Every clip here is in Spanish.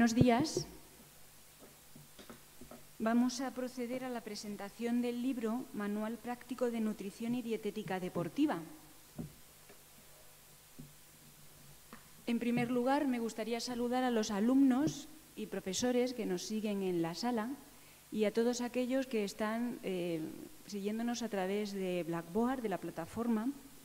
Buenos días. Vamos a proceder a la presentación del libro Manual Práctico de Nutrición y Dietética Deportiva. En primer lugar, me gustaría saludar a los alumnos y profesores que nos siguen en la sala y a todos aquellos que están siguiéndonos a través de Blackboard, de la plataforma.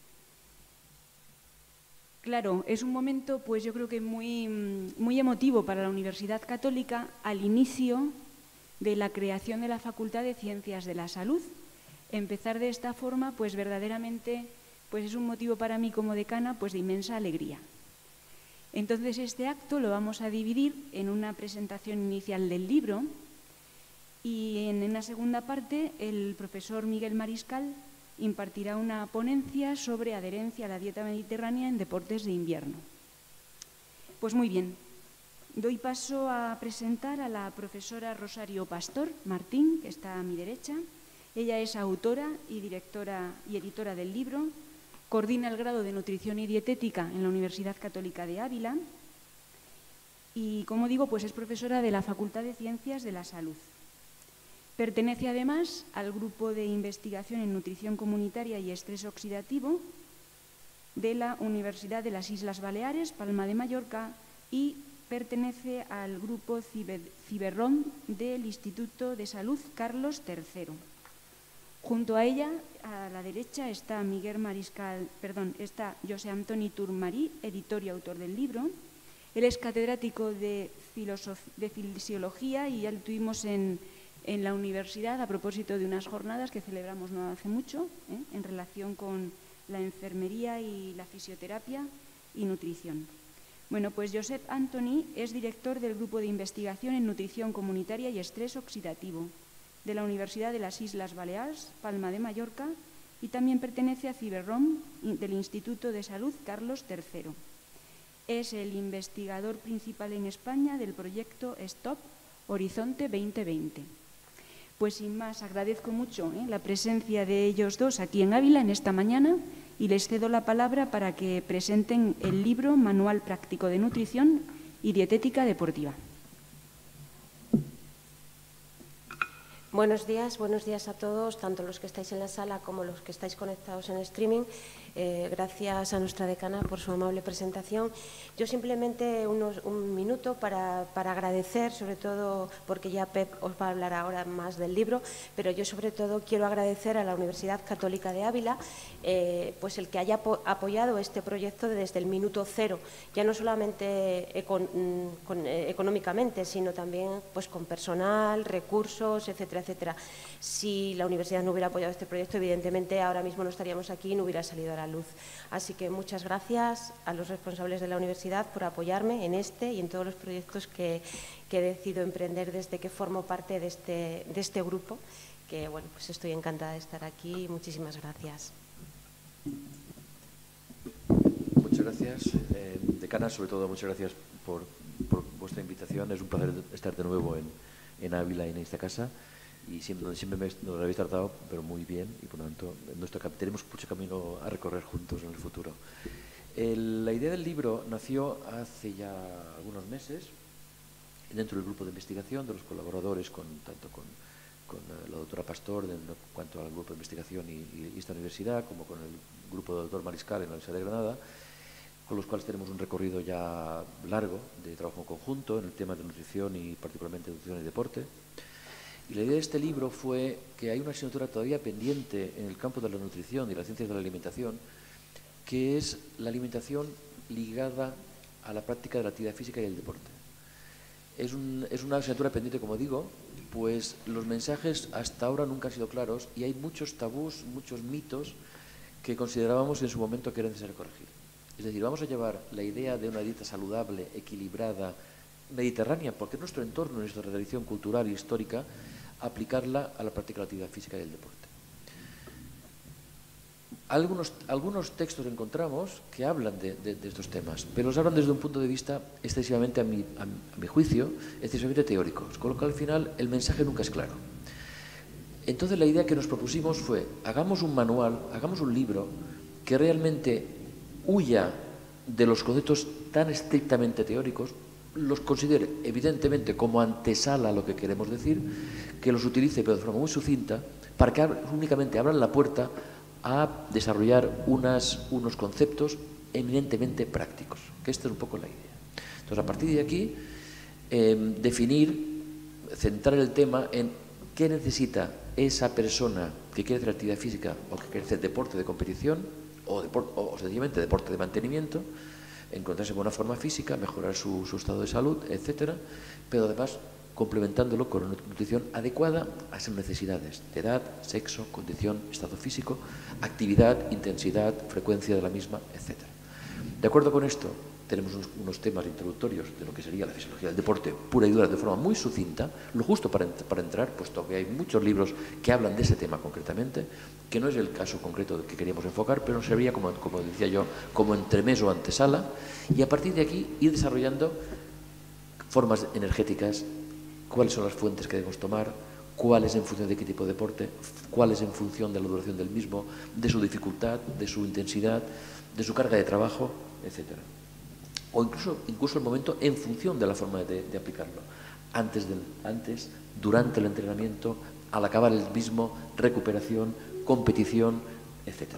Claro, es un momento, pues yo creo que muy emotivo para la Universidad Católica al inicio de la creación de la Facultad de Ciencias de la Salud. Empezar de esta forma, pues verdaderamente, pues es un motivo para mí como decana, pues de inmensa alegría. Entonces, este acto lo vamos a dividir en una presentación inicial del libro y en una segunda parte el profesor Miguel Mariscal impartirá una ponencia sobre adherencia a la dieta mediterránea en deportes de invierno. Pues muy bien, doy paso a presentar a la profesora Rosario Pastor Martín, que está a mi derecha. Ella es autora y directora y editora del libro, coordina el grado de Nutrición y Dietética en la Universidad Católica de Ávila y, como digo, pues es profesora de la Facultad de Ciencias de la Salud. Pertenece además al grupo de investigación en nutrición comunitaria y estrés oxidativo de la Universidad de las Islas Baleares, Palma de Mallorca, y pertenece al grupo Ciberrom del Instituto de Salud Carlos III. Junto a ella, a la derecha, está José Antoni Turmarí, editor y autor del libro. Él es catedrático de Fisiología y ya lo tuvimos en la universidad a propósito de unas jornadas que celebramos no hace mucho en relación con la enfermería y la fisioterapia y nutrición. Bueno, pues Josep Antoni es director del Grupo de Investigación en Nutrición Comunitaria y Estrés Oxidativo de la Universidad de las Islas Baleares, Palma de Mallorca, y también pertenece a Ciberrom del Instituto de Salud Carlos III. Es el investigador principal en España del proyecto STOP Horizonte 2020. Pues sin más, agradezco mucho la presencia de ellos dos aquí en Ávila en esta mañana y les cedo la palabra para que presenten el libro Manual Práctico de Nutrición y Dietética Deportiva. Buenos días a todos, tanto los que estáis en la sala como los que estáis conectados en streaming. Gracias a nuestra decana por su amable presentación. Yo simplemente un minuto para agradecer, sobre todo porque ya Pep os va a hablar ahora más del libro, pero yo sobre todo quiero agradecer a la Universidad Católica de Ávila pues el que haya apoyado este proyecto desde el minuto cero, ya no solamente económicamente, sino también pues con personal, recursos, etcétera, etcétera. Si la universidad no hubiera apoyado este proyecto, evidentemente ahora mismo no estaríamos aquí y no hubiera salido a la luz. Así que muchas gracias a los responsables de la universidad por apoyarme en este y en todos los proyectos que he decidido emprender desde que formo parte de este grupo, que bueno, pues estoy encantada de estar aquí y muchísimas gracias. Muchas gracias, decana, sobre todo muchas gracias por vuestra invitación. Es un placer estar de nuevo en Ávila y en esta casa. Y siempre nos habéis tratado, pero muy bien, y por lo tanto tenemos mucho camino a recorrer juntos en el futuro. La idea del libro nació hace ya algunos meses dentro del grupo de investigación, de los colaboradores, tanto con la doctora Pastor en cuanto al grupo de investigación y esta universidad, como con el grupo del doctor Mariscal en la Universidad de Granada, con los cuales tenemos un recorrido ya largo de trabajo conjunto en el tema de nutrición y particularmente nutrición y deporte. Y la idea de este libro fue que hay una asignatura todavía pendiente en el campo de la nutrición y las ciencias de la alimentación, que es la alimentación ligada a la práctica de la actividad física y el deporte. Es una asignatura pendiente, como digo, pues los mensajes hasta ahora nunca han sido claros y hay muchos tabús, muchos mitos que considerábamos en su momento que era necesario corregir. Es decir, vamos a llevar la idea de una dieta saludable, equilibrada, mediterránea, porque es nuestro entorno, nuestra tradición cultural e histórica, aplicarla a la práctica de la actividad física y el deporte. Algunos textos encontramos que hablan de estos temas, pero los hablan desde un punto de vista excesivamente, a mi juicio, excesivamente teóricos, con lo que al final el mensaje nunca es claro. Entonces la idea que nos propusimos fue, hagamos un manual, hagamos un libro que realmente huya de los conceptos tan estrictamente teóricos los considere evidentemente como antesala a lo que queremos decir, que los utilice pero de forma muy sucinta para que únicamente abran la puerta a desarrollar unos conceptos eminentemente prácticos, que esta es un poco la idea. Entonces, a partir de aquí, centrar el tema en qué necesita esa persona que quiere hacer actividad física o que quiere hacer deporte de competición o sencillamente deporte de mantenimiento, encontrarse con una forma física, mejorar su estado de salud, etcétera, pero además complementándolo con una nutrición adecuada a sus necesidades de edad, sexo, condición, estado físico, actividad, intensidad, frecuencia de la misma, etcétera. De acuerdo con esto, tenemos unos temas introductorios de lo que sería la fisiología del deporte pura y dura de forma muy sucinta, lo justo para entrar, puesto que hay muchos libros que hablan de ese tema concretamente, que no es el caso concreto que queríamos enfocar, pero nos serviría, como decía yo, como entremés o antesala, y a partir de aquí ir desarrollando formas energéticas, cuáles son las fuentes que debemos tomar, cuáles en función de qué tipo de deporte, cuáles en función de la duración del mismo, de su dificultad, de su intensidad, de su carga de trabajo, etcétera. O incluso el momento en función de la forma de aplicarlo. Antes, durante el entrenamiento, al acabar el mismo, recuperación, competición, etc.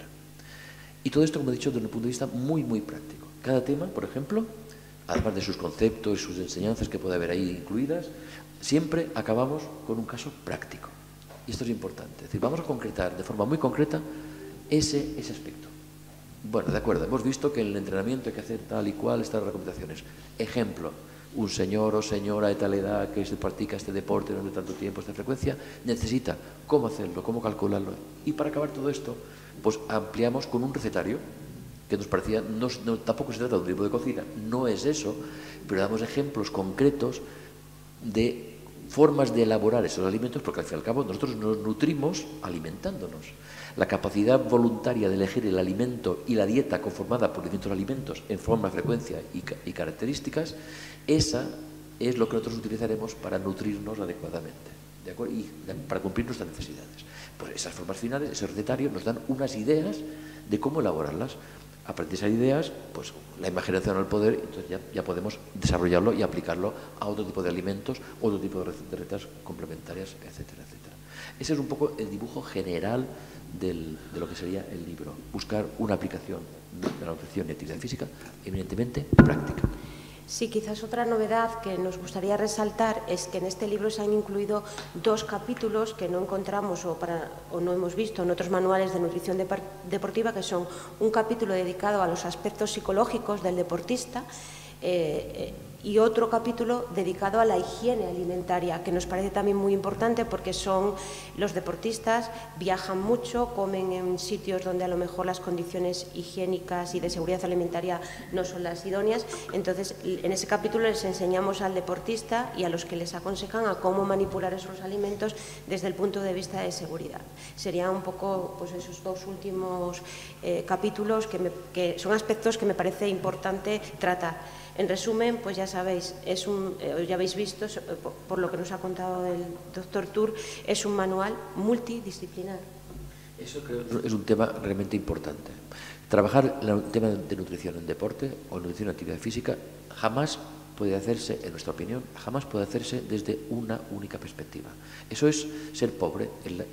Y todo esto, como he dicho, desde un punto de vista muy, muy práctico. Cada tema, por ejemplo, además de sus conceptos y sus enseñanzas que puede haber ahí incluidas, siempre acabamos con un caso práctico. Y esto es importante. Es decir, vamos a concretar de forma muy concreta ese aspecto. Bueno, de acuerdo, hemos visto que en el entrenamiento hay que hacer tal y cual estas recomendaciones. Ejemplo, un señor o señora de tal edad que se practica este deporte durante tanto tiempo, esta frecuencia, necesita cómo hacerlo, cómo calcularlo. Y para acabar todo esto, pues ampliamos con un recetario que nos parecía, tampoco se trata de un libro de cocina, no es eso, pero damos ejemplos concretos de formas de elaborar esos alimentos, porque al fin y al cabo nosotros nos nutrimos alimentándonos. La capacidad voluntaria de elegir el alimento y la dieta conformada por distintos alimentos en forma, frecuencia y características, esa es lo que nosotros utilizaremos para nutrirnos adecuadamente, ¿de acuerdo? Y para cumplir nuestras necesidades. Pues esas formas finales, ese recetario, nos dan unas ideas de cómo elaborarlas. A partir de esas ideas, pues la imaginación al poder, entonces ya podemos desarrollarlo y aplicarlo a otro tipo de alimentos, otro tipo de recetas complementarias, etcétera, etcétera. Ese es un poco el dibujo general de lo que sería el libro. Buscar una aplicación de la nutrición y actividad física eminentemente práctica. Sí, quizás otra novedad que nos gustaría resaltar es que en este libro se han incluido 2 capítulos que no encontramos o no hemos visto en otros manuales de nutrición deportiva, que son un capítulo dedicado a los aspectos psicológicos del deportista y otro capítulo dedicado a la higiene alimentaria, que nos parece también muy importante porque los deportistas viajan mucho, comen en sitios donde a lo mejor las condiciones higiénicas y de seguridad alimentaria no son las idóneas. Entonces, en ese capítulo les enseñamos al deportista y a los que les aconsejan a cómo manipular esos alimentos desde el punto de vista de seguridad. Serían un poco pues, esos 2 últimos capítulos que son aspectos que me parece importante tratar. En resumen, pues ya sabéis, ya habéis visto, por lo que nos ha contado el doctor Tur, es un manual multidisciplinar. Eso creo que es un tema realmente importante. Trabajar el tema de nutrición en deporte o nutrición en actividad física jamás puede hacerse, en nuestra opinión, jamás puede hacerse desde una única perspectiva. Eso es ser pobre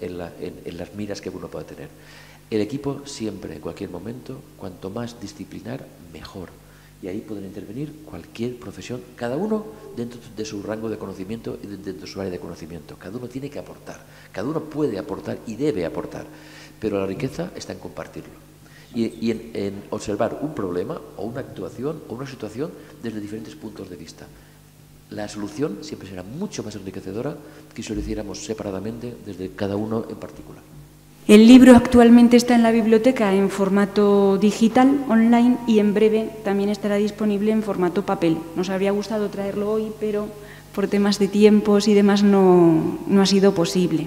en las miras que uno puede tener. El equipo siempre, en cualquier momento, cuanto más disciplinar, mejor. Y ahí pueden intervenir cualquier profesión, cada uno dentro de su rango de conocimiento y dentro de su área de conocimiento. Cada uno tiene que aportar, cada uno puede aportar y debe aportar, pero la riqueza está en compartirlo y en observar un problema o una actuación o una situación desde diferentes puntos de vista. La solución siempre será mucho más enriquecedora que si lo hiciéramos separadamente desde cada uno en particular. El libro actualmente está en la biblioteca en formato digital, online, y en breve también estará disponible en formato papel. Nos habría gustado traerlo hoy, pero por temas de tiempos y demás no ha sido posible.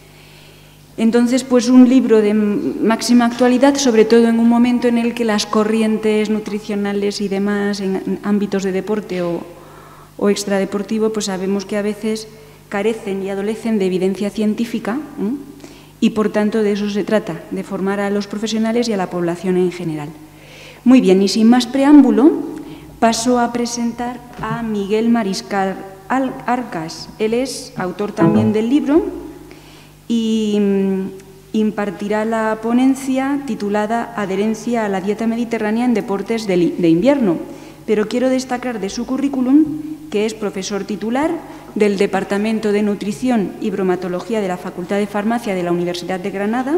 Entonces, pues un libro de máxima actualidad, sobre todo en un momento en el que las corrientes nutricionales y demás en ámbitos de deporte o extradeportivo, pues sabemos que a veces carecen y adolecen de evidencia científica, y por tanto de eso se trata, de formar a los profesionales y a la población en general. Muy bien, y sin más preámbulo, paso a presentar a Miguel Mariscal Arcas. Él es autor también del libro y impartirá la ponencia titulada Adherencia a la dieta mediterránea en deportes de invierno. Pero quiero destacar de su currículum que es profesor titular del Departamento de Nutrición y Bromatología de la Facultad de Farmacia de la Universidad de Granada,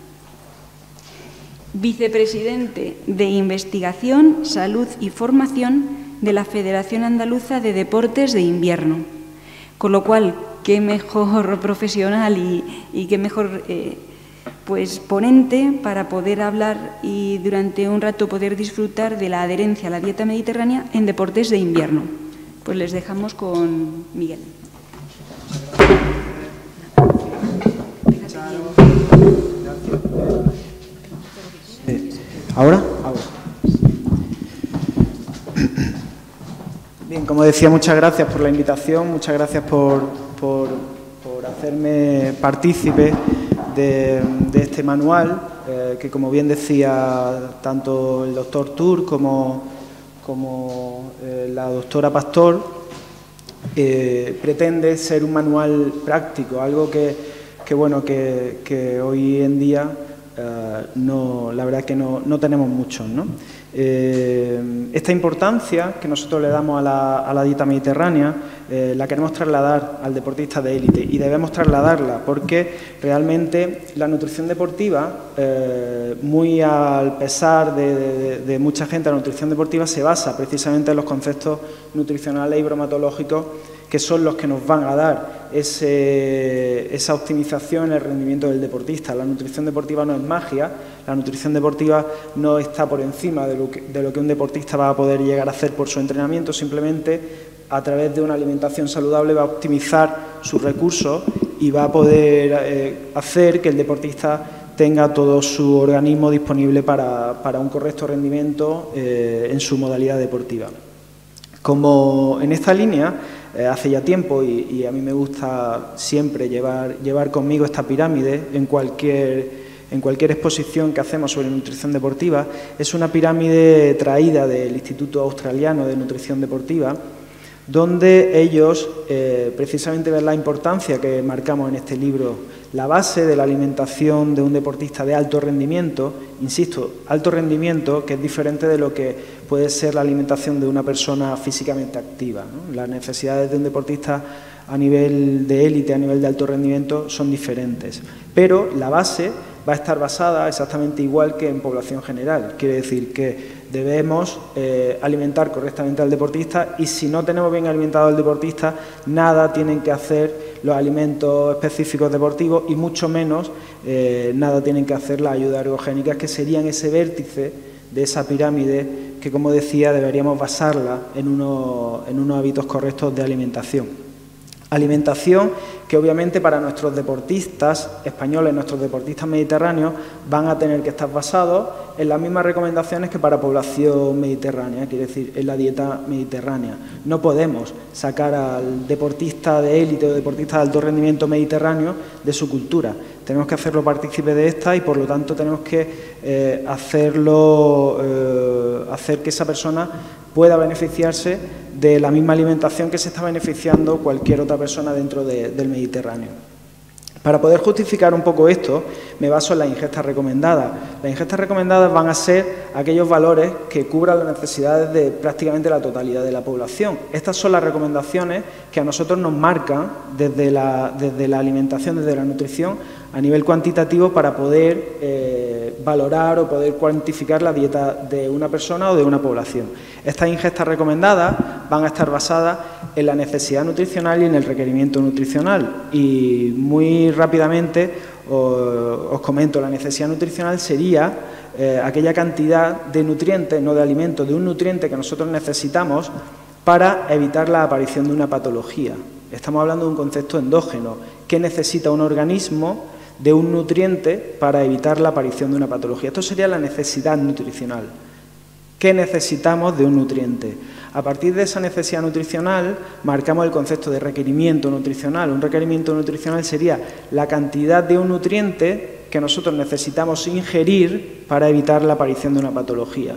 vicepresidente de Investigación, Salud y Formación de la Federación Andaluza de Deportes de Invierno. Con lo cual, qué mejor profesional y qué mejor pues ponente para poder hablar y durante un rato poder disfrutar de la adherencia a la dieta mediterránea en deportes de invierno. Pues les dejamos con Miguel. ¿Ahora? Ahora. Bien, como decía, muchas gracias por la invitación, muchas gracias por hacerme partícipe de este manual, que como bien decía tanto el doctor Tur como la doctora Pastor, pretende ser un manual práctico, algo que hoy en día la verdad es que no tenemos muchos, ¿no? Esta importancia que nosotros le damos a la dieta mediterránea la queremos trasladar al deportista de élite y debemos trasladarla porque realmente la nutrición deportiva, muy al pesar de mucha gente, la nutrición deportiva se basa precisamente en los conceptos nutricionales y bromatológicos que son los que nos van a dar esa optimización en el rendimiento del deportista. La nutrición deportiva no es magia, la nutrición deportiva no está por encima de lo que un deportista va a poder llegar a hacer por su entrenamiento, simplemente a través de una alimentación saludable va a optimizar sus recursos y va a poder hacer que el deportista tenga todo su organismo disponible para un correcto rendimiento en su modalidad deportiva. Como en esta línea, hace ya tiempo, y a mí me gusta siempre llevar conmigo esta pirámide en cualquier exposición que hacemos sobre nutrición deportiva, es una pirámide traída del Instituto Australiano de Nutrición Deportiva, donde ellos precisamente ven la importancia que marcamos en este libro, la base de la alimentación de un deportista de alto rendimiento, insisto, alto rendimiento, que es diferente de lo que puede ser la alimentación de una persona físicamente activa, ¿no? Las necesidades de un deportista a nivel de élite, a nivel de alto rendimiento, son diferentes, pero la base va a estar basada exactamente igual que en población general. Quiere decir que debemos alimentar correctamente al deportista y si no tenemos bien alimentado al deportista, nada tienen que hacer los alimentos específicos deportivos y mucho menos nada tienen que hacer las ayudas ergogénicas, que serían ese vértice de esa pirámide que, como decía, deberíamos basarla en unos hábitos correctos de alimentación. Alimentación que obviamente para nuestros deportistas españoles, nuestros deportistas mediterráneos, van a tener que estar basados en las mismas recomendaciones que para población mediterránea, quiere decir, en la dieta mediterránea. No podemos sacar al deportista de élite o deportista de alto rendimiento mediterráneo de su cultura. Tenemos que hacerlo partícipe de esta y, por lo tanto, tenemos que hacer que esa persona pueda beneficiarse de la misma alimentación que se está beneficiando cualquier otra persona dentro del Mediterráneo. Para poder justificar un poco esto, me baso en las ingestas recomendadas. Las ingestas recomendadas van a ser aquellos valores que cubran las necesidades de prácticamente la totalidad de la población. Estas son las recomendaciones que a nosotros nos marcan desde la alimentación, desde la nutrición, a nivel cuantitativo para poder valorar o poder cuantificar la dieta de una persona o de una población. Estas ingestas recomendadas van a estar basadas en la necesidad nutricional y en el requerimiento nutricional. Y muy rápidamente os comento, la necesidad nutricional sería aquella cantidad de nutrientes, no de alimentos, de un nutriente que nosotros necesitamos para evitar la aparición de una patología. Estamos hablando de un concepto endógeno. ¿Qué necesita un organismo de un nutriente para evitar la aparición de una patología? Esto sería la necesidad nutricional. ¿Qué necesitamos de un nutriente? A partir de esa necesidad nutricional marcamos el concepto de requerimiento nutricional. Un requerimiento nutricional sería la cantidad de un nutriente que nosotros necesitamos ingerir para evitar la aparición de una patología.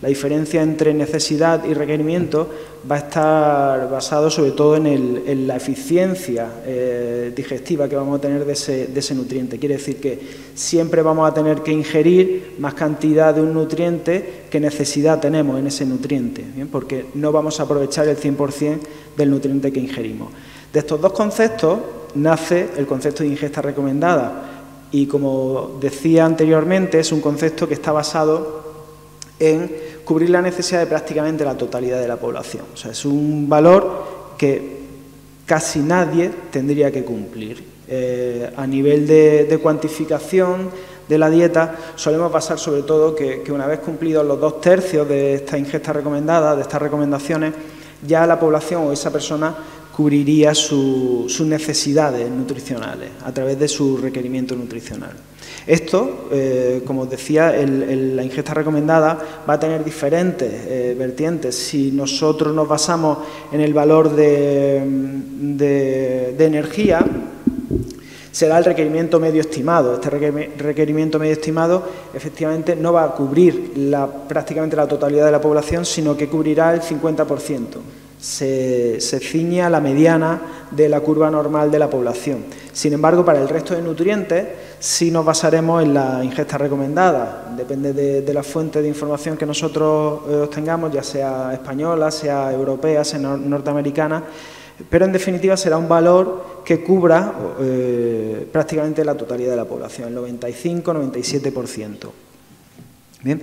La diferencia entre necesidad y requerimiento va a estar basado sobre todo en la eficiencia digestiva que vamos a tener de ese nutriente. Quiere decir que siempre vamos a tener que ingerir más cantidad de un nutriente que necesidad tenemos en ese nutriente, ¿bien? Porque no vamos a aprovechar el 100% del nutriente que ingerimos. De estos dos conceptos nace el concepto de ingesta recomendada y, como decía anteriormente, es un concepto que está basado en cubrir la necesidad de prácticamente la totalidad de la población. O sea, es un valor que casi nadie tendría que cumplir. A nivel de cuantificación de la dieta, solemos basar sobre todo que una vez cumplidos los 2/3 de esta ingesta recomendada, de estas recomendaciones, ya la población o esa persona cubriría sus necesidades nutricionales a través de su requerimiento nutricional. Esto, como os decía, la ingesta recomendada va a tener diferentes vertientes. Si nosotros nos basamos en el valor de energía, será el requerimiento medio estimado. Este requerimiento medio estimado efectivamente no va a cubrir prácticamente la totalidad de la población, sino que cubrirá el 50%. Se ciñe a la mediana de la curva normal de la población. Sin embargo, para el resto de nutrientes sí nos basaremos en la ingesta recomendada. Depende de la fuente de información que nosotros obtengamos, ya sea española, sea europea, sea norteamericana, pero en definitiva será un valor que cubra prácticamente la totalidad de la población, el 95-97%. Bien,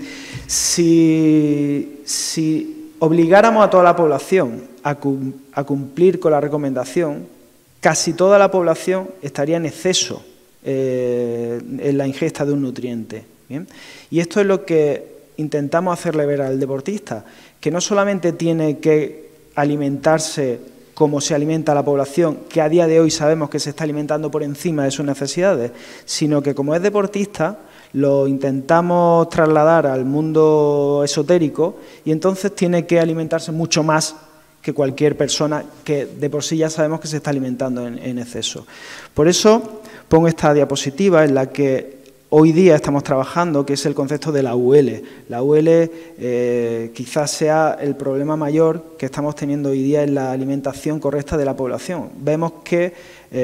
si obligáramos a toda la población a cumplir con la recomendación, casi toda la población estaría en exceso en la ingesta de un nutriente. ¿Bien? Y esto es lo que intentamos hacerle ver al deportista, que no solamente tiene que alimentarse como se alimenta la población, que a día de hoy sabemos que se está alimentando por encima de sus necesidades, sino que como es deportista, lo intentamos trasladar al mundo esotérico y entonces tiene que alimentarse mucho más que cualquier persona que de por sí ya sabemos que se está alimentando en exceso. Por eso pongo esta diapositiva en la que hoy día estamos trabajando, que es el concepto de la UL. La UL quizás sea el problema mayor que estamos teniendo hoy día en la alimentación correcta de la población. Vemos que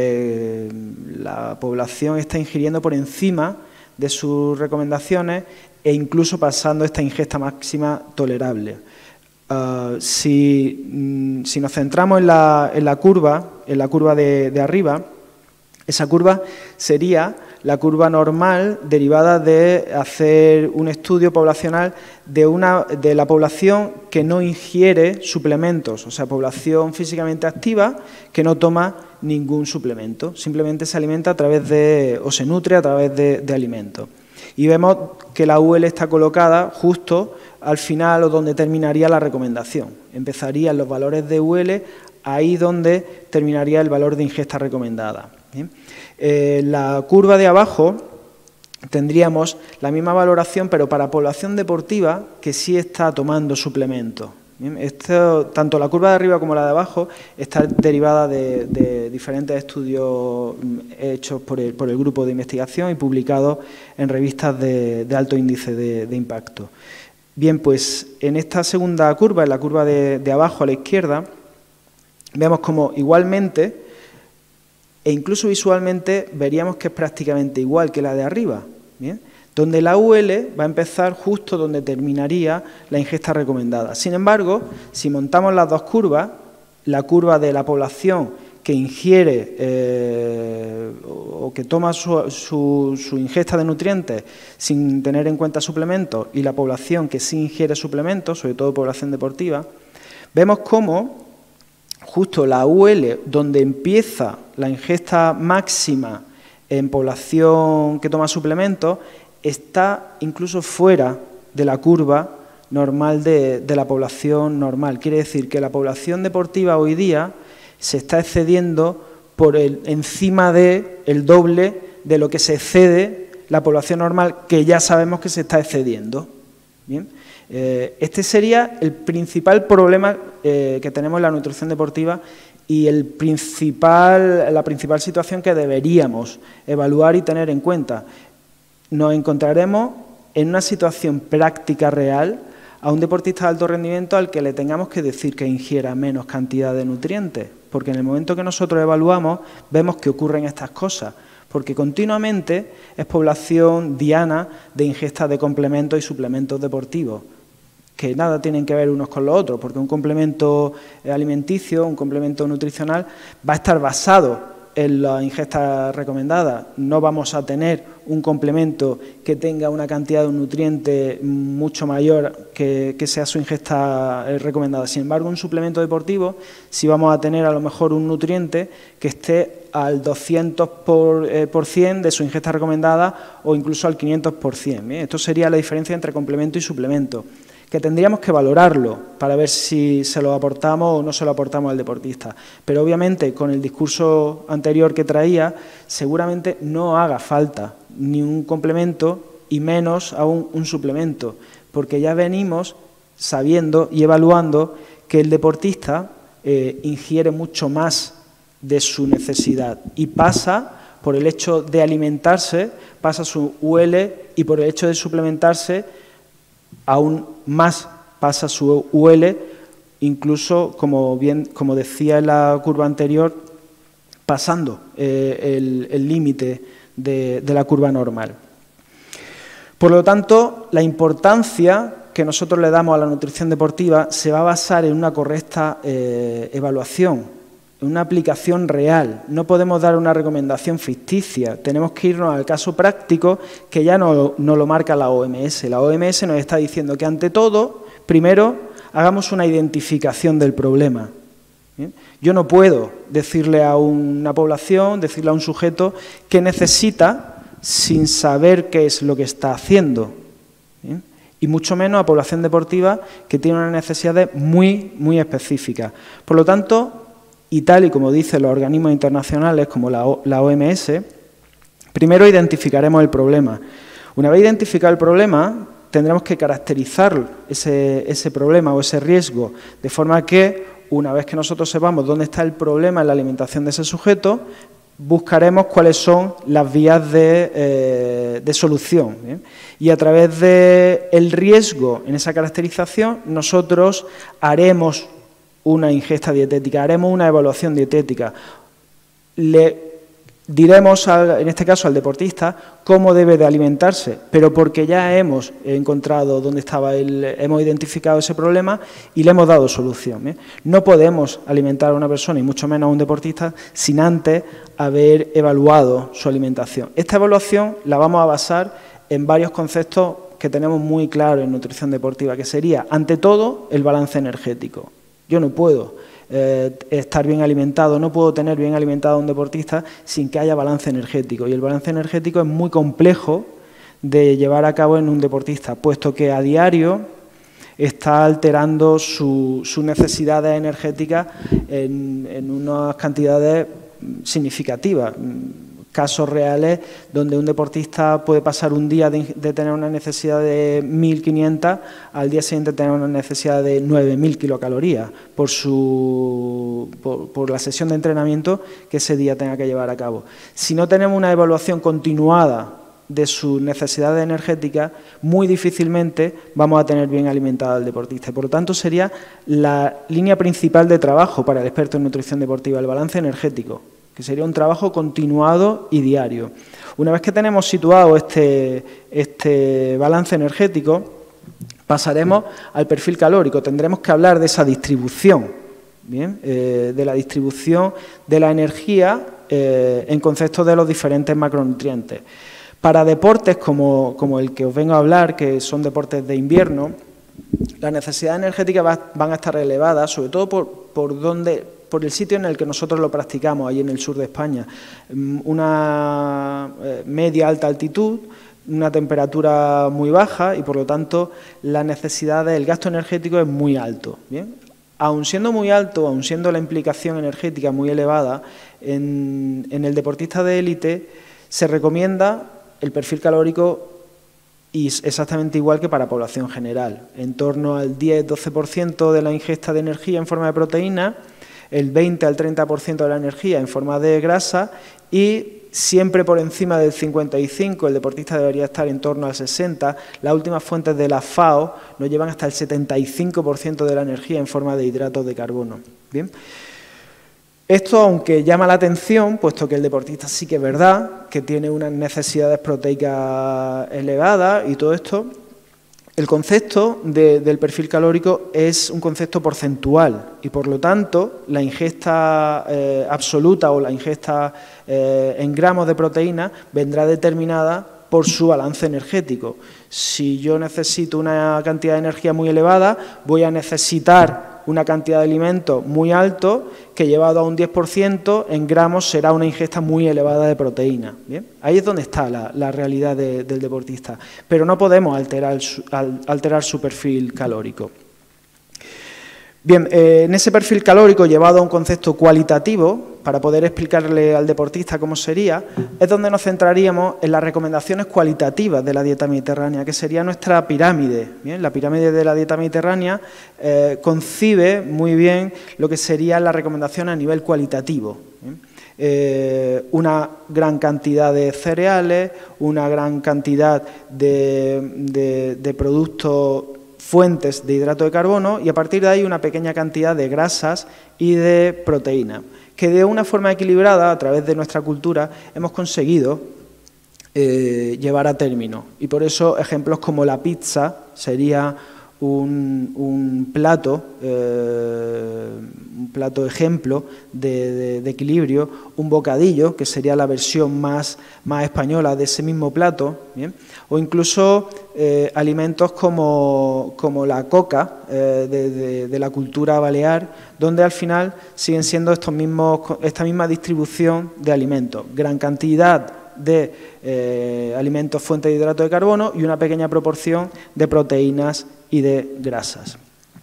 la población está ingiriendo por encima de sus recomendaciones e incluso pasando esta ingesta máxima tolerable. Si nos centramos en la curva de arriba, esa curva sería la curva normal derivada de hacer un estudio poblacional de la población que no ingiere suplementos, o sea, población físicamente activa que no toma ningún suplemento, simplemente se alimenta o se nutre a través de alimentos. Y vemos que la UL está colocada justo al final o donde terminaría la recomendación. Empezarían los valores de UL ahí donde terminaría el valor de ingesta recomendada. ¿Bien? La curva de abajo tendríamos la misma valoración, pero para población deportiva que sí está tomando suplementos. Tanto la curva de arriba como la de abajo está derivada de diferentes estudios hechos por el grupo de investigación y publicados en revistas de alto índice de impacto. Bien, pues en esta segunda curva, en la curva de abajo a la izquierda, vemos como igualmente e incluso visualmente veríamos que es prácticamente igual que la de arriba, ¿bien? Donde la UL va a empezar justo donde terminaría la ingesta recomendada. Sin embargo, si montamos las dos curvas, la curva de la población que ingiere o que toma su ingesta de nutrientes sin tener en cuenta suplementos y la población que sí ingiere suplementos, sobre todo población deportiva, vemos cómo justo la UL, donde empieza la ingesta máxima en población que toma suplementos, está incluso fuera de la curva normal de la población normal. Quiere decir que la población deportiva hoy día se está excediendo por encima del doble de lo que se excede la población normal, que ya sabemos que se está excediendo. ¿Bien? Este sería el principal problema que tenemos en la nutrición deportiva y la principal situación que deberíamos evaluar y tener en cuenta. Nos encontraremos en una situación práctica real a un deportista de alto rendimiento al que le tengamos que decir que ingiera menos cantidad de nutrientes, porque en el momento que nosotros evaluamos vemos que ocurren estas cosas, porque continuamente es población diana de ingesta de complementos y suplementos deportivos, que nada tienen que ver unos con los otros, porque un complemento alimenticio, un complemento nutricional, va a estar basado en la ingesta recomendada. No vamos a tener un complemento que tenga una cantidad de un nutriente mucho mayor que sea su ingesta recomendada. Sin embargo, un suplemento deportivo sí vamos a tener a lo mejor un nutriente que esté al 200% de su ingesta recomendada o incluso al 500%. Bien, esto sería la diferencia entre complemento y suplemento, que tendríamos que valorarlo para ver si se lo aportamos o no se lo aportamos al deportista. Pero obviamente con el discurso anterior que traía, seguramente no haga falta ni un complemento y menos aún un suplemento, porque ya venimos sabiendo y evaluando que el deportista ingiere mucho más de su necesidad y pasa por el hecho de alimentarse, pasa su UL y por el hecho de suplementarse aún más pasa su UL, incluso, como decía en la curva anterior, pasando el límite de la curva normal. Por lo tanto, la importancia que nosotros le damos a la nutrición deportiva se va a basar en una correcta evaluación, en una aplicación real. No podemos dar una recomendación ficticia, tenemos que irnos al caso práctico que ya no lo marca la OMS. La OMS nos está diciendo que ante todo, primero, hagamos una identificación del problema. ¿Bien? Yo no puedo decirle a una población, decirle a un sujeto qué necesita sin saber qué es lo que está haciendo. ¿Bien? Y mucho menos a población deportiva que tiene unas necesidades muy, muy específicas. Por lo tanto, y tal y como dicen los organismos internacionales como la OMS, primero identificaremos el problema. Una vez identificado el problema, tendremos que caracterizar ese problema o ese riesgo, de forma que, una vez que nosotros sepamos dónde está el problema en la alimentación de ese sujeto, buscaremos cuáles son las vías de solución. ¿Bien? Y a través del riesgo en esa caracterización, nosotros haremos una ingesta dietética, haremos una evaluación dietética. Le diremos, en este caso al deportista, cómo debe de alimentarse, pero porque ya hemos encontrado dónde estaba, hemos identificado ese problema y le hemos dado solución. ¿Bien? No podemos alimentar a una persona, y mucho menos a un deportista, sin antes haber evaluado su alimentación. Esta evaluación la vamos a basar en varios conceptos que tenemos muy claros en nutrición deportiva, que sería, ante todo, el balance energético. Yo no puedo estar bien alimentado, no puedo tener bien alimentado a un deportista sin que haya balance energético. Y el balance energético es muy complejo de llevar a cabo en un deportista, puesto que a diario está alterando sus necesidades energéticas en unas cantidades significativas. Casos reales donde un deportista puede pasar un día de tener una necesidad de 1.500 al día siguiente tener una necesidad de 9.000 kilocalorías por la sesión de entrenamiento que ese día tenga que llevar a cabo. Si no tenemos una evaluación continuada de sus necesidades energéticas, muy difícilmente vamos a tener bien alimentado al deportista. Por lo tanto, sería la línea principal de trabajo para el experto en nutrición deportiva, el balance energético, que sería un trabajo continuado y diario. Una vez que tenemos situado este balance energético, pasaremos al perfil calórico. Tendremos que hablar de esa distribución, ¿bien? De la distribución de la energía en concepto de los diferentes macronutrientes. Para deportes como el que os vengo a hablar, que son deportes de invierno, las necesidades energéticas van a estar elevadas, sobre todo por el sitio en el que nosotros lo practicamos, allí en el sur de España. Una media alta altitud, una temperatura muy baja y, por lo tanto, la necesidad del gasto energético es muy alto. ¿Bien? Aun siendo muy alto, aun siendo la implicación energética muy elevada, en el deportista de élite se recomienda el perfil calórico y exactamente igual que para población general, en torno al 10-12% de la ingesta de energía en forma de proteína, el 20 al 30% de la energía en forma de grasa y siempre por encima del 55, el deportista debería estar en torno al 60. Las últimas fuentes de la FAO nos llevan hasta el 75% de la energía en forma de hidratos de carbono. Bien. Esto, aunque llama la atención, puesto que el deportista sí que es verdad que tiene unas necesidades proteicas elevadas y todo esto, el concepto del perfil calórico es un concepto porcentual y, por lo tanto, la ingesta absoluta o la ingesta en gramos de proteína vendrá determinada por su balance energético. Si yo necesito una cantidad de energía muy elevada, voy a necesitar una cantidad de alimentos muy alto que, llevado a un 10%, en gramos será una ingesta muy elevada de proteína. ¿Bien? Ahí es donde está la realidad del deportista, pero no podemos alterar su perfil calórico. Bien, en ese perfil calórico llevado a un concepto cualitativo, para poder explicarle al deportista cómo sería, es donde nos centraríamos en las recomendaciones cualitativas de la dieta mediterránea, que sería nuestra pirámide. Bien, la pirámide de la dieta mediterránea concibe muy bien lo que sería la recomendación a nivel cualitativo. Una gran cantidad de cereales, una gran cantidad de productos, fuentes de hidrato de carbono, y a partir de ahí una pequeña cantidad de grasas y de proteína, que de una forma equilibrada, a través de nuestra cultura, hemos conseguido llevar a término. Y por eso ejemplos como la pizza sería un plato ejemplo de equilibrio, un bocadillo, que sería la versión más española de ese mismo plato, ¿bien? O incluso alimentos como la coca de la cultura balear, donde al final siguen siendo esta misma distribución de alimentos, gran cantidad de alimentos fuente de hidrato de carbono y una pequeña proporción de proteínas y de grasas.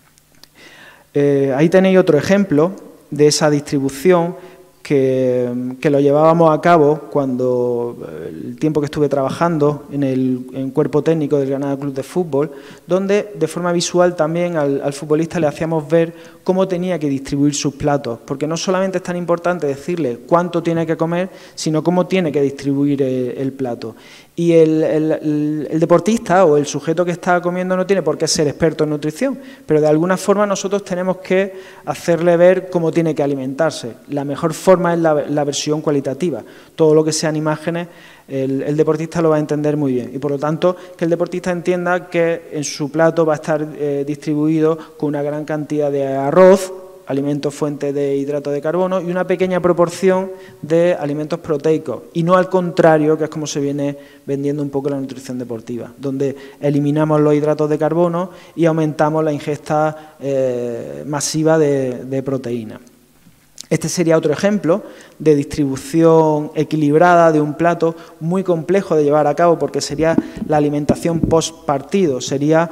Ahí tenéis otro ejemplo de esa distribución que lo llevábamos a cabo cuando el tiempo que estuve trabajando en cuerpo técnico del Granada Club de Fútbol, donde de forma visual también al futbolista le hacíamos ver cómo tenía que distribuir sus platos, porque no solamente es tan importante decirle cuánto tiene que comer, sino cómo tiene que distribuir el plato. Y el deportista o el sujeto que está comiendo no tiene por qué ser experto en nutrición, pero de alguna forma nosotros tenemos que hacerle ver cómo tiene que alimentarse. La mejor forma es la versión cualitativa. Todo lo que sean imágenes, el deportista lo va a entender muy bien. Y por lo tanto, que el deportista entienda que en su plato va a estar distribuido con una gran cantidad de arroz, alimentos fuente de hidrato de carbono, y una pequeña proporción de alimentos proteicos, y no al contrario, que es como se viene vendiendo un poco la nutrición deportiva, donde eliminamos los hidratos de carbono y aumentamos la ingesta masiva de proteína. Este sería otro ejemplo de distribución equilibrada de un plato muy complejo de llevar a cabo, porque sería la alimentación post partido, sería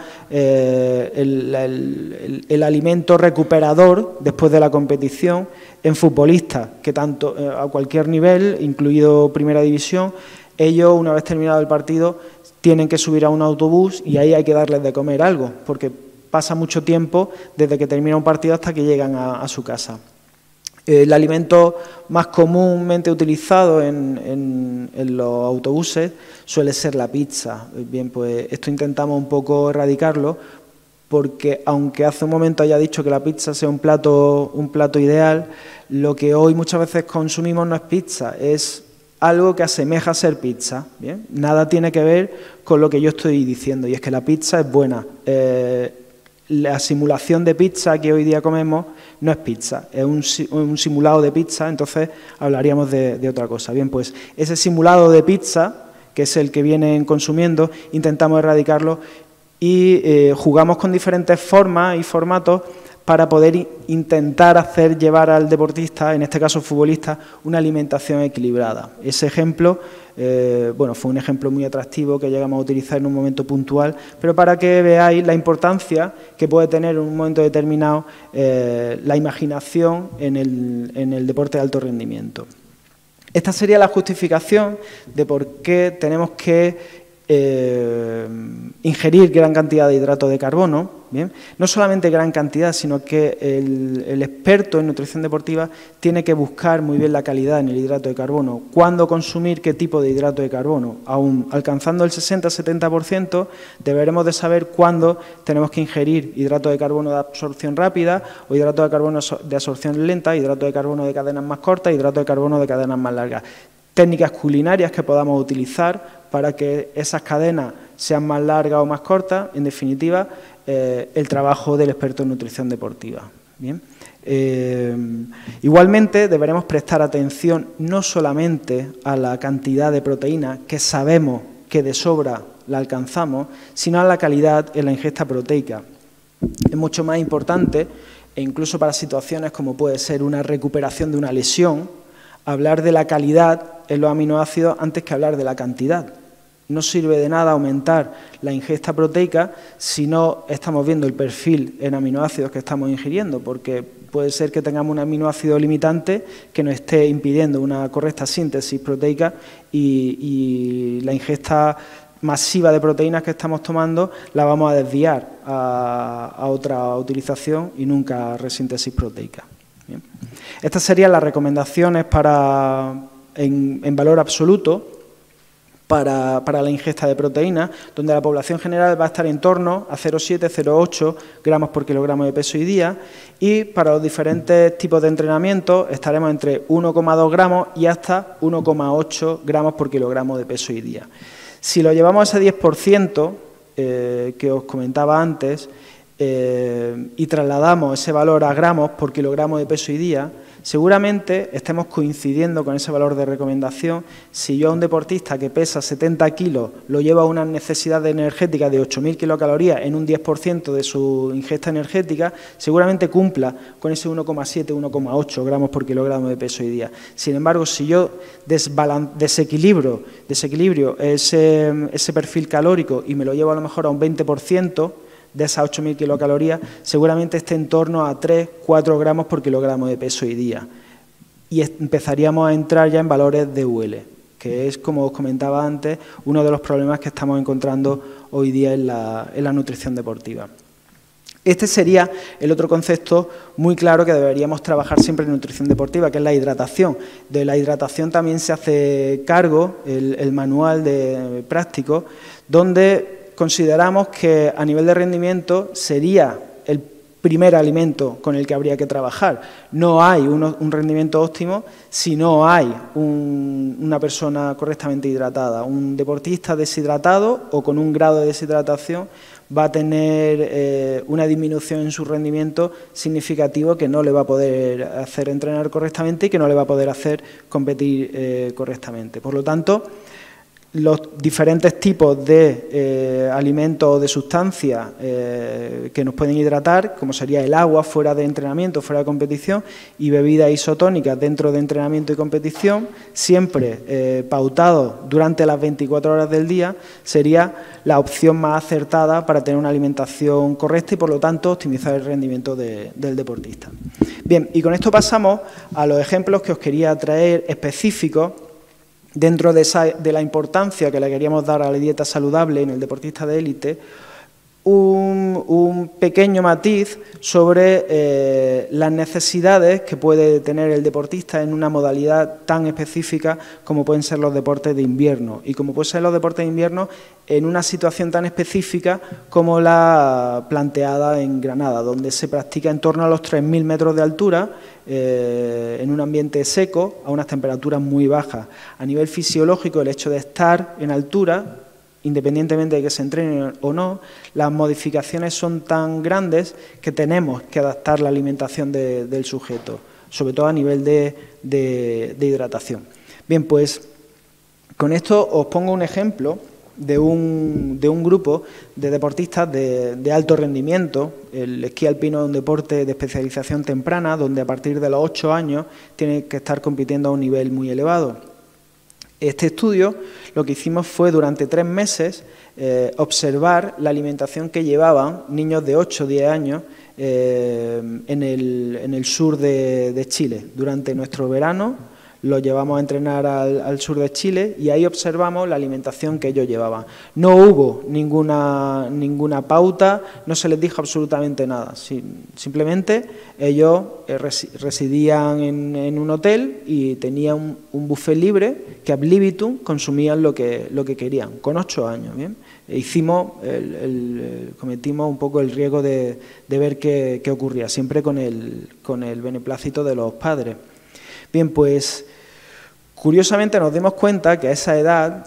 el alimento recuperador después de la competición en futbolistas, que tanto a cualquier nivel, incluido Primera División, ellos, una vez terminado el partido, tienen que subir a un autobús y ahí hay que darles de comer algo, porque pasa mucho tiempo desde que termina un partido hasta que llegan a su casa. El alimento más comúnmente utilizado en los autobuses suele ser la pizza. Bien, pues esto intentamos un poco erradicarlo, porque aunque hace un momento haya dicho que la pizza sea un plato ideal, lo que hoy muchas veces consumimos no es pizza, es algo que asemeja a ser pizza. Bien, nada tiene que ver con lo que yo estoy diciendo, y es que la pizza es buena. La simulación de pizza que hoy día comemos no es pizza, es un simulado de pizza, entonces hablaríamos de otra cosa. Bien, pues ese simulado de pizza, que es el que vienen consumiendo, intentamos erradicarlo y jugamos con diferentes formas y formatos para poder intentar hacer llevar al deportista, en este caso futbolista, una alimentación equilibrada. Ese ejemplo, bueno, fue un ejemplo muy atractivo que llegamos a utilizar en un momento puntual, pero para que veáis la importancia que puede tener en un momento determinado la imaginación en el deporte de alto rendimiento. Esta sería la justificación de por qué tenemos que ingerir gran cantidad de hidrato de carbono, ¿bien? No solamente gran cantidad, sino que el experto en nutrición deportiva tiene que buscar muy bien la calidad en el hidrato de carbono, cuándo consumir qué tipo de hidrato de carbono. Aún alcanzando el 60-70%, deberemos de saber cuándo tenemos que ingerir hidrato de carbono de absorción rápida o hidrato de carbono de absorción lenta, hidrato de carbono de cadenas más cortas, hidrato de carbono de cadenas más largas. Técnicas culinarias que podamos utilizar para que esas cadenas sean más largas o más cortas, en definitiva, el trabajo del experto en nutrición deportiva. Bien. Igualmente, deberemos prestar atención no solamente a la cantidad de proteína que sabemos que de sobra la alcanzamos, sino a la calidad en la ingesta proteica. Es mucho más importante, e incluso para situaciones como puede ser una recuperación de una lesión, hablar de la calidad en los aminoácidos antes que hablar de la cantidad. No sirve de nada aumentar la ingesta proteica si no estamos viendo el perfil en aminoácidos que estamos ingiriendo, porque puede ser que tengamos un aminoácido limitante que nos esté impidiendo una correcta síntesis proteica y la ingesta masiva de proteínas que estamos tomando la vamos a desviar a otra utilización y nunca a resíntesis proteica. Bien. Estas serían las recomendaciones en valor absoluto para la ingesta de proteínas, donde la población general va a estar en torno a 0,7-0,8 gramos por kilogramo de peso y día, y para los diferentes tipos de entrenamiento estaremos entre 1,2 gramos y hasta 1,8 gramos por kilogramo de peso y día. Si lo llevamos a ese 10% que os comentaba antes y trasladamos ese valor a gramos por kilogramo de peso y día, seguramente estemos coincidiendo con ese valor de recomendación. Si yo a un deportista que pesa 70 kilos lo llevo a una necesidad energética de 8.000 kilocalorías en un 10% de su ingesta energética, seguramente cumpla con ese 1,7-1,8 gramos por kilogramo de peso y día. Sin embargo, si yo desequilibrio ese perfil calórico y me lo llevo a lo mejor a un 20%, de esas 8.000 kilocalorías, seguramente esté en torno a 3-4 gramos por kilogramo de peso y día. Y empezaríamos a entrar ya en valores de UL, que es, como os comentaba antes, uno de los problemas que estamos encontrando hoy día en la nutrición deportiva. Este sería el otro concepto muy claro que deberíamos trabajar siempre en nutrición deportiva, que es la hidratación. De la hidratación también se hace cargo el manual de práctico, donde consideramos que a nivel de rendimiento sería el primer alimento con el que habría que trabajar. No hay un rendimiento óptimo si no hay una persona correctamente hidratada. Un deportista deshidratado o con un grado de deshidratación va a tener una disminución en su rendimiento significativo que no le va a poder hacer entrenar correctamente y que no le va a poder hacer competir correctamente. Por lo tanto, los diferentes tipos de alimentos o de sustancias que nos pueden hidratar, como sería el agua fuera de entrenamiento, fuera de competición, y bebidas isotónicas dentro de entrenamiento y competición, siempre pautados durante las 24 horas del día, sería la opción más acertada para tener una alimentación correcta y, por lo tanto, optimizar el rendimiento del deportista. Bien, y con esto pasamos a los ejemplos que os quería traer específicos dentro de la importancia que le queríamos dar a la dieta saludable en el deportista de élite, un pequeño matiz sobre las necesidades que puede tener el deportista en una modalidad tan específica como pueden ser los deportes de invierno, y como pueden ser los deportes de invierno en una situación tan específica como la planteada en Granada, donde se practica en torno a los 3.000 metros de altura, en un ambiente seco, a unas temperaturas muy bajas. A nivel fisiológico, el hecho de estar en altura, independientemente de que se entrene o no, las modificaciones son tan grandes que tenemos que adaptar la alimentación del sujeto, sobre todo a nivel de hidratación. Bien, pues con esto os pongo un ejemplo de un grupo de deportistas de alto rendimiento. El esquí alpino es un deporte de especialización temprana, donde a partir de los 8 años tiene que estar compitiendo a un nivel muy elevado. Este estudio lo que hicimos fue durante 3 meses observar la alimentación que llevaban niños de 8 o 10 años en el sur de Chile. Durante nuestro verano Los llevamos a entrenar al sur de Chile y ahí observamos la alimentación que ellos llevaban. No hubo ninguna pauta, no se les dijo absolutamente nada. Simplemente ellos residían en un hotel y tenían un buffet libre que ad libitum consumían lo que querían, con 8 años. ¿Bien? Cometimos un poco el riesgo de ver qué ocurría, siempre con el beneplácito de los padres. Bien, pues curiosamente nos dimos cuenta que a esa edad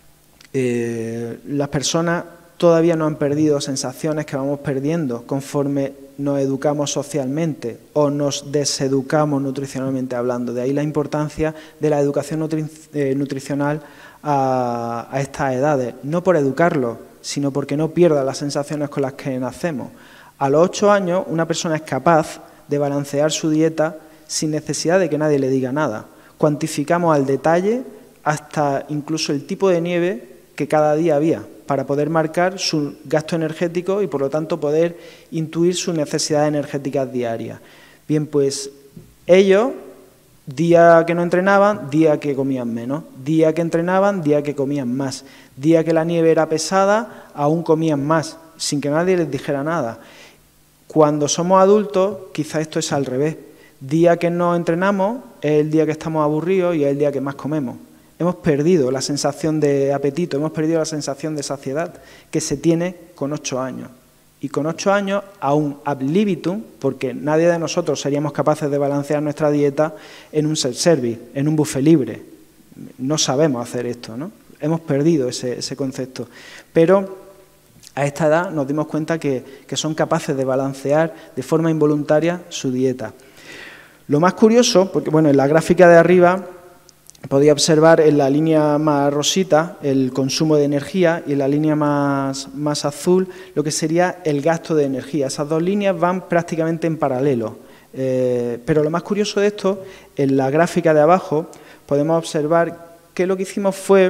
las personas todavía no han perdido sensaciones que vamos perdiendo conforme nos educamos socialmente o nos deseducamos nutricionalmente hablando. De ahí la importancia de la educación nutricional a estas edades, no por educarlos, sino porque no pierdan las sensaciones con las que nacemos. A los 8 años una persona es capaz de balancear su dieta sin necesidad de que nadie le diga nada. Cuantificamos al detalle hasta incluso el tipo de nieve que cada día había para poder marcar su gasto energético y por lo tanto poder intuir sus necesidades energéticas diarias. Bien, pues ellos, día que no entrenaban, día que comían menos, día que entrenaban, día que comían más, día que la nieve era pesada, aún comían más, sin que nadie les dijera nada. Cuando somos adultos, quizá esto es al revés. Día que no entrenamos es el día que estamos aburridos y es el día que más comemos. Hemos perdido la sensación de apetito, hemos perdido la sensación de saciedad que se tiene con 8 años. Y con 8 años, aún ad libitum, porque nadie de nosotros seríamos capaces de balancear nuestra dieta en un self-service, en un buffet libre. No sabemos hacer esto, ¿no? Hemos perdido ese concepto. Pero a esta edad nos dimos cuenta que son capaces de balancear de forma involuntaria su dieta. Lo más curioso, porque bueno, en la gráfica de arriba podía observar en la línea más rosita el consumo de energía y en la línea más azul lo que sería el gasto de energía. Esas dos líneas van prácticamente en paralelo. Pero lo más curioso de esto, en la gráfica de abajo podemos observar que lo que hicimos fue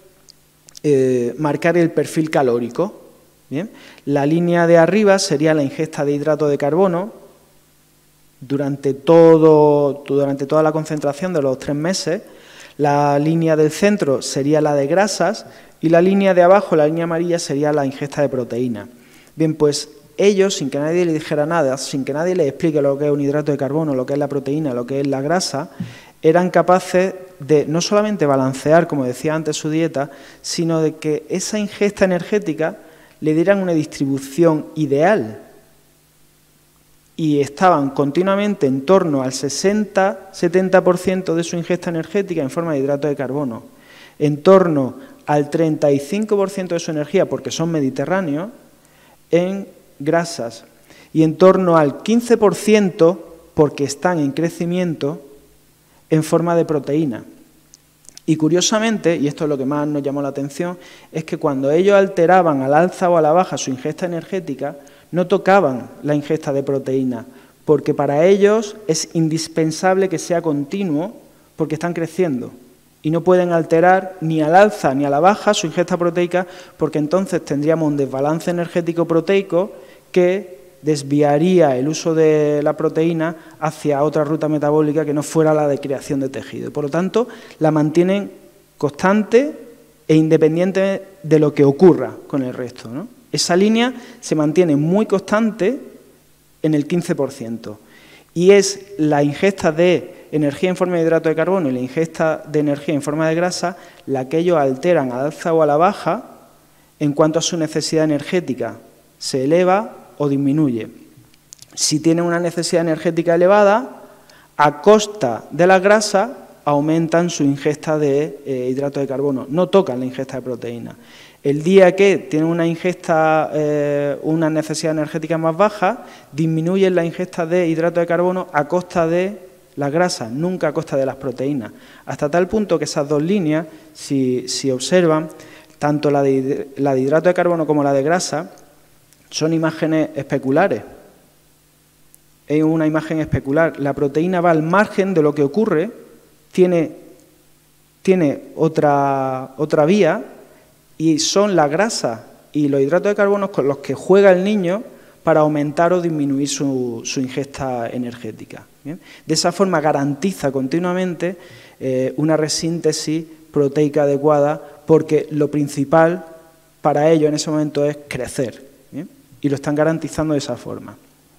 marcar el perfil calórico. ¿Bien? La línea de arriba sería la ingesta de hidrato de carbono durante toda la concentración de los 3 meses. La línea del centro sería la de grasas y la línea de abajo, la línea amarilla, sería la ingesta de proteína. Bien, pues ellos, sin que nadie les dijera nada, sin que nadie les explique lo que es un hidrato de carbono, lo que es la proteína, lo que es la grasa, eran capaces de no solamente balancear, como decía antes, su dieta, sino de que esa ingesta energética le dieran una distribución ideal. Y estaban continuamente en torno al 60-70% de su ingesta energética en forma de hidrato de carbono, en torno al 35% de su energía, porque son mediterráneos, en grasas, y en torno al 15%, porque están en crecimiento, en forma de proteína. Y curiosamente, y esto es lo que más nos llamó la atención, es que cuando ellos alteraban al alza o a la baja su ingesta energética, no tocaban la ingesta de proteína, porque para ellos es indispensable que sea continuo, porque están creciendo y no pueden alterar ni al alza ni a la baja su ingesta proteica, porque entonces tendríamos un desbalance energético proteico que desviaría el uso de la proteína hacia otra ruta metabólica que no fuera la de creación de tejido. Por lo tanto, la mantienen constante e independiente de lo que ocurra con el resto, ¿no? Esa línea se mantiene muy constante en el 15%. Y es la ingesta de energía en forma de hidrato de carbono y la ingesta de energía en forma de grasa la que ellos alteran al alza o a la baja en cuanto a su necesidad energética. Se eleva o disminuye. Si tienen una necesidad energética elevada, a costa de la grasa aumentan su ingesta de hidrato de carbono, no tocan la ingesta de proteína. El día que tienen una ingesta, una necesidad energética más baja, disminuyen la ingesta de hidrato de carbono a costa de las grasas, nunca a costa de las proteínas. Hasta tal punto que esas dos líneas, si observan, tanto la de hidrato de carbono como la de grasa, son imágenes especulares. Es una imagen especular. La proteína va al margen de lo que ocurre, tiene otra vía, y son la grasa y los hidratos de carbono con los que juega el niño para aumentar o disminuir su ingesta energética. ¿Bien? De esa forma garantiza continuamente una resíntesis proteica adecuada, porque lo principal para ellos en ese momento es crecer, ¿bien? Y lo están garantizando de esa forma.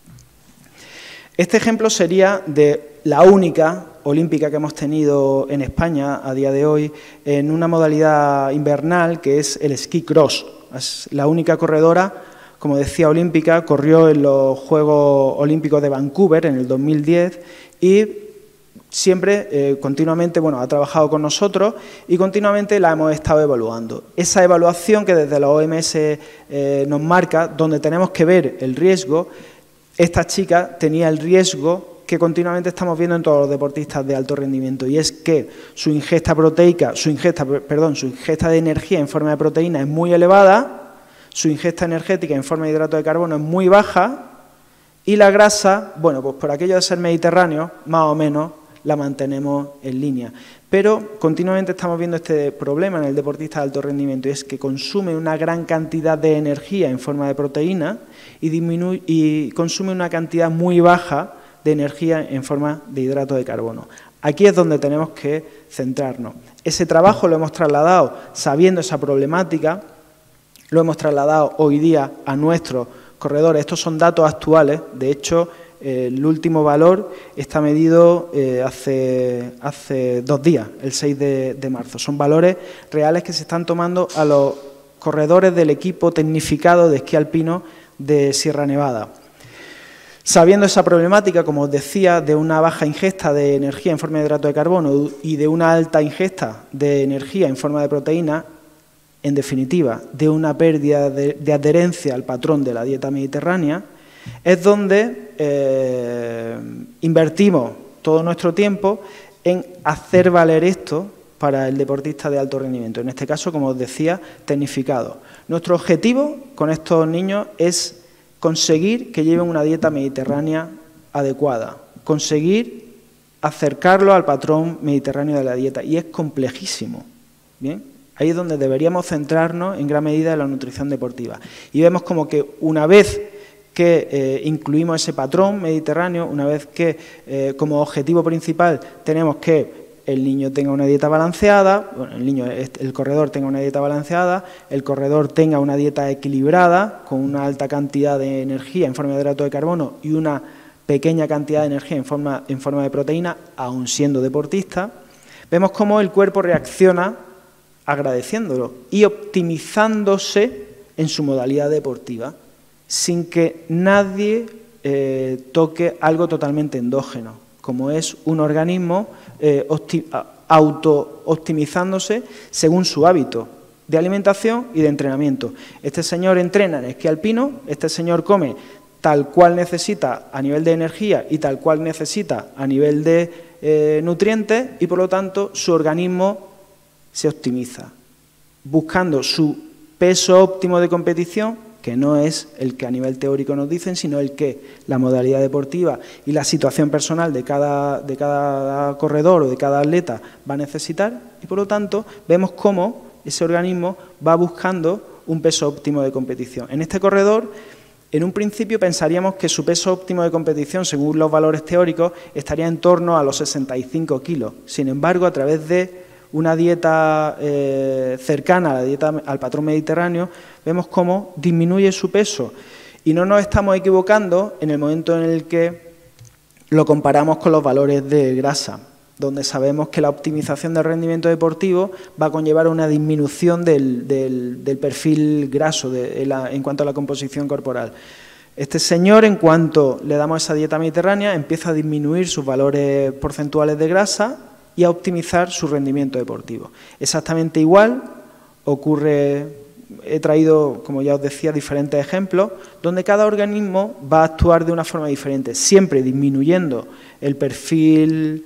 Este ejemplo sería de la única olímpica que hemos tenido en España a día de hoy en una modalidad invernal, que es el esquí cross. Es la única corredora, como decía, olímpica, corrió en los Juegos Olímpicos de Vancouver en el 2010 y siempre, continuamente, bueno, ha trabajado con nosotros y continuamente la hemos estado evaluando. Esa evaluación que desde la OMS nos marca, donde tenemos que ver el riesgo, esta chica tenía el riesgo que continuamente estamos viendo en todos los deportistas de alto rendimiento, y es que su ingesta proteica, su ingesta de energía en forma de proteína es muy elevada, su ingesta energética en forma de hidrato de carbono es muy baja, y la grasa, bueno, pues por aquello de ser mediterráneo, más o menos la mantenemos en línea. Pero continuamente estamos viendo este problema en el deportista de alto rendimiento, y es que consume una gran cantidad de energía en forma de proteína y consume una cantidad muy baja de energía en forma de hidrato de carbono. Aquí es donde tenemos que centrarnos. Ese trabajo lo hemos trasladado sabiendo esa problemática, lo hemos trasladado hoy día a nuestros corredores. Estos son datos actuales, de hecho, el último valor está medido hace 2 días, el 6 de marzo. Son valores reales que se están tomando a los corredores del equipo tecnificado de esquí alpino de Sierra Nevada. Sabiendo esa problemática, como os decía, de una baja ingesta de energía en forma de hidrato de carbono y de una alta ingesta de energía en forma de proteína, en definitiva, de una pérdida de adherencia al patrón de la dieta mediterránea, es donde invertimos todo nuestro tiempo en hacer valer esto para el deportista de alto rendimiento, en este caso, como os decía, tecnificado. Nuestro objetivo con estos niños es conseguir que lleven una dieta mediterránea adecuada, conseguir acercarlo al patrón mediterráneo de la dieta, y es complejísimo, ¿bien? Ahí es donde deberíamos centrarnos en gran medida en la nutrición deportiva. Y vemos como que una vez que incluimos ese patrón mediterráneo, una vez que como objetivo principal tenemos que el niño tenga una dieta balanceada, bueno, el corredor tenga una dieta balanceada, el corredor tenga una dieta equilibrada, con una alta cantidad de energía en forma de hidrato de carbono y una pequeña cantidad de energía en forma de proteína, aun siendo deportista, vemos cómo el cuerpo reacciona agradeciéndolo y optimizándose en su modalidad deportiva, sin que nadie toque algo totalmente endógeno, como es un organismo auto-optimizándose según su hábito de alimentación y de entrenamiento. Este señor entrena en esquí alpino, este señor come tal cual necesita a nivel de energía y tal cual necesita a nivel de nutrientes, y por lo tanto su organismo se optimiza, buscando su peso óptimo de competición, que no es el que a nivel teórico nos dicen, sino el que la modalidad deportiva y la situación personal de cada corredor o de cada atleta va a necesitar, y por lo tanto vemos cómo ese organismo va buscando un peso óptimo de competición. En este corredor, en un principio pensaríamos que su peso óptimo de competición, según los valores teóricos, estaría en torno a los 65 kilos. Sin embargo, a través de una dieta cercana a la dieta al patrón mediterráneo, vemos cómo disminuye su peso, y no nos estamos equivocando en el momento en el que lo comparamos con los valores de grasa, donde sabemos que la optimización del rendimiento deportivo va a conllevar una disminución del perfil graso en cuanto a la composición corporal. Este señor, en cuanto le damos esa dieta mediterránea, empieza a disminuir sus valores porcentuales de grasa y a optimizar su rendimiento deportivo. Exactamente igual ocurre, he traído, como ya os decía, diferentes ejemplos, donde cada organismo va a actuar de una forma diferente, siempre disminuyendo el perfil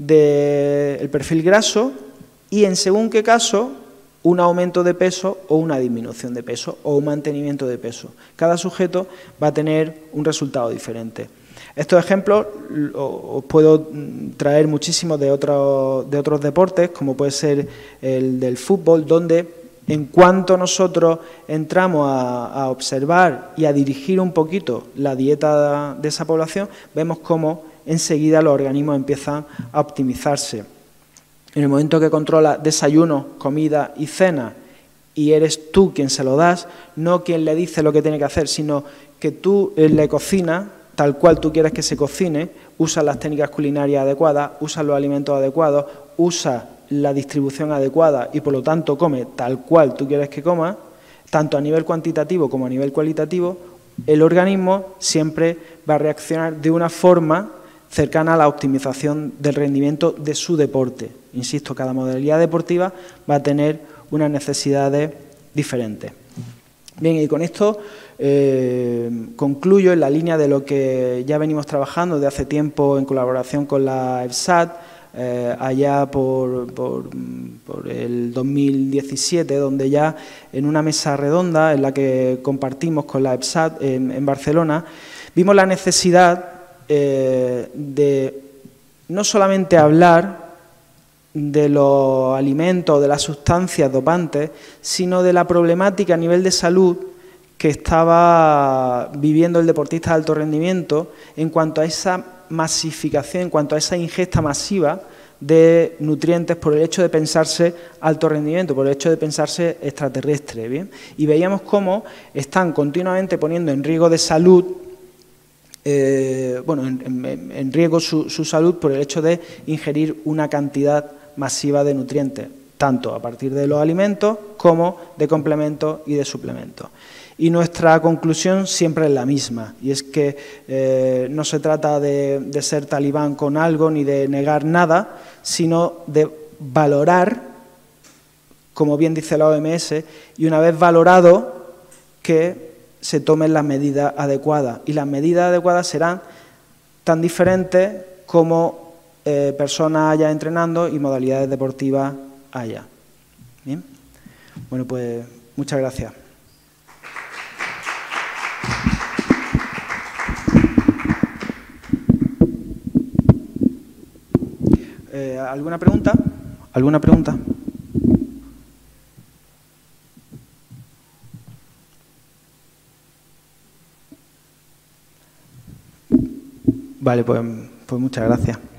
graso y, en según qué caso, un aumento de peso o una disminución de peso o un mantenimiento de peso. Cada sujeto va a tener un resultado diferente. Estos ejemplos os puedo traer muchísimos de otros deportes, como puede ser el del fútbol, donde en cuanto nosotros entramos a observar y a dirigir un poquito la dieta de esa población, vemos cómo enseguida los organismos empiezan a optimizarse. En el momento que controla desayuno, comida y cena, y eres tú quien se lo das, no quien le dice lo que tiene que hacer, sino que tú le cocinas tal cual tú quieres que se cocine, usas las técnicas culinarias adecuadas, usas los alimentos adecuados, usas la distribución adecuada y por lo tanto come tal cual tú quieres que coma, tanto a nivel cuantitativo como a nivel cualitativo, el organismo siempre va a reaccionar de una forma cercana a la optimización del rendimiento de su deporte. Insisto, cada modalidad deportiva va a tener unas necesidades diferentes. Bien, y con esto concluyo en la línea de lo que ya venimos trabajando desde hace tiempo en colaboración con la EFSAT, allá por el 2017, donde ya en una mesa redonda en la que compartimos con la EFSAT en Barcelona, vimos la necesidad de no solamente hablar de los alimentos, de las sustancias dopantes, sino de la problemática a nivel de salud que estaba viviendo el deportista de alto rendimiento en cuanto a esa masificación, en cuanto a esa ingesta masiva de nutrientes por el hecho de pensarse alto rendimiento, por el hecho de pensarse extraterrestre, ¿bien? Y veíamos cómo están continuamente poniendo en riesgo de salud, en riesgo su salud por el hecho de ingerir una cantidad masiva de nutrientes, tanto a partir de los alimentos como de complementos y de suplementos. Y nuestra conclusión siempre es la misma, y es que no se trata de ser talibán con algo ni de negar nada, sino de valorar, como bien dice la OMS, y una vez valorado, que se tomen las medidas adecuadas. Y las medidas adecuadas serán tan diferentes como personas haya entrenando y modalidades deportivas haya. ¿Bien? Bueno, pues muchas gracias. ¿Alguna pregunta? ¿Alguna pregunta? Vale, pues muchas gracias.